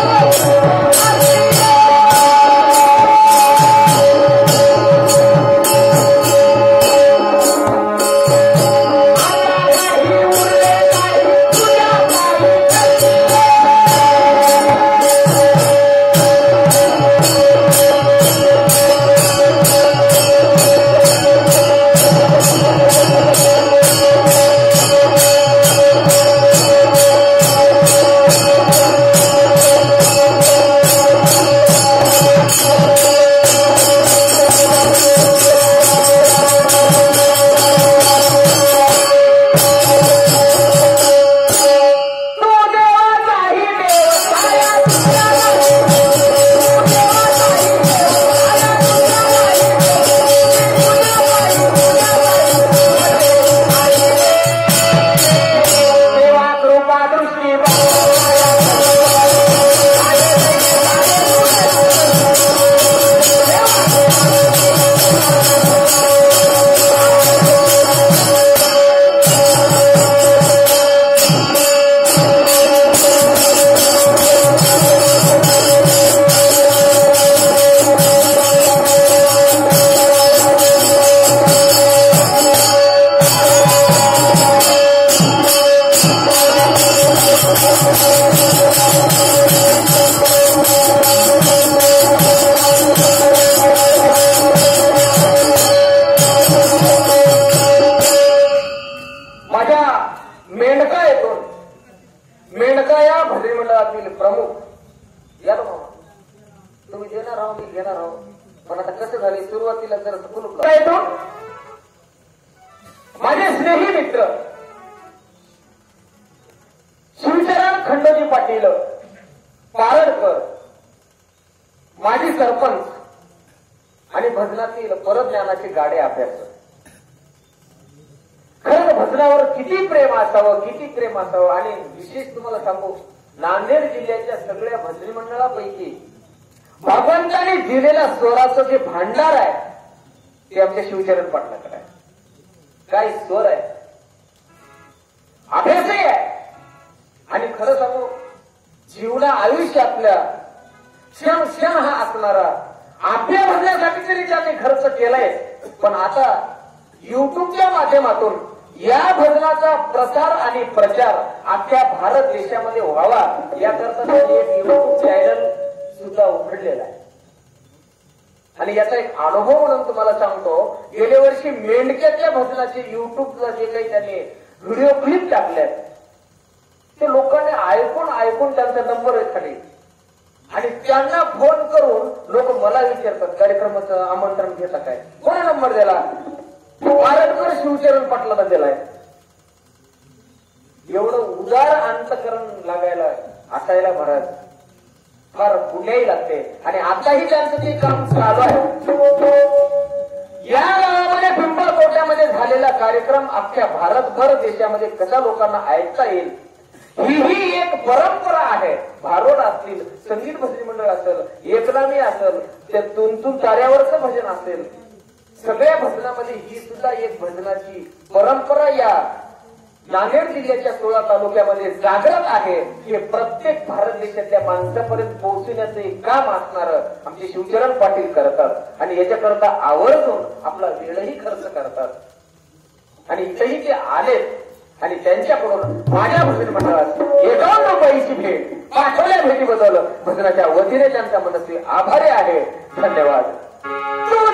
माझे स्नेही मित्र शिवचरण खंडोजी पाटील पारडकर, माजी सरपंच आणि भजनातील परज्ञानाचे गाडे अभ्यासक. खरं भजनावर किती प्रेम असावं, किती प्रेम असावं. आणि विशेष तुम्हाला सांगू, नांदेड जिल्ह्याच्या सगळ्या भजनी मंडळापैकी भगवंताने दिलेला स्वराचं जे भांडार आहे ते आमच्या शिवचरण पाटलाकडे आहे. काय स्वर आहे, अभ्यासही आहे. आणि खरं सांगू, जीवना आयुष्यातल्या क्षण क्षण हा असणारा आपल्या भजण्यासाठी तरी त्याने खर्च केलाय. पण आता युट्यूबच्या माध्यमातून या भजनाचा प्रसार आणि प्रचार अख्ख्या भारत देशामध्ये व्हावा याकरता त्यांनी एक युट्यूब चॅनल सुद्धा उघडलेला आहे. आणि याचा एक अनुभव म्हणून तुम्हाला सांगतो, गेल्या वर्षी मेंढक्याच्या भजनाचे युट्यूबला जे काही त्यांनी व्हिडिओ क्लिप टाकल्यात ते लोकांनी ऐकून ऐकून त्यांचा नंबर आहे खाली. आणि त्यांना फोन करून लोक मला विचारतात, कार्यक्रमाचं आमंत्रण घेता काय, कोणा नंबर दिला? पारडकर शिवचरण पाटलांना दिलाय. एवढं उदार अंतकरण लागायला असायला महाराज फार पुण्याही लागते. आणि आताही त्यांचं ते काम चालू आहे. या गावामध्ये पिंपळकोट्यामध्ये झालेला कार्यक्रम अख्ख्या भारतभर देशामध्ये कशा लोकांना ऐकता येईल ही एक परंपरा आहे. भारोड असतील, संगीत भजनी मंडळ असेल, एकनामी असेल, त्या तुंतून ताऱ्यावरचं भजन असेल, सगळ्या भजनामध्ये ही सुद्धा एक भजनाची परंपरा या नांदेड जिल्ह्याच्या 16 तालुक्यामध्ये जागृत आहे. हे प्रत्येक भारत देशातल्या माणसापर्यंत पोहोचण्याचं एक काम असणारं आमचे शिवचरण पाटील करतात. आणि याच्याकरता आवर्जून आपला वेळही खर्च करतात. आणि इथेही ते आलेत आणि त्यांच्याकडून माझ्या भजन मंडळात 51 रुपयाची भेट पाठवल्या भेटीबद्दल भजनाच्या वतीने त्यांचा मनस्वी आभारी आहे. धन्यवाद.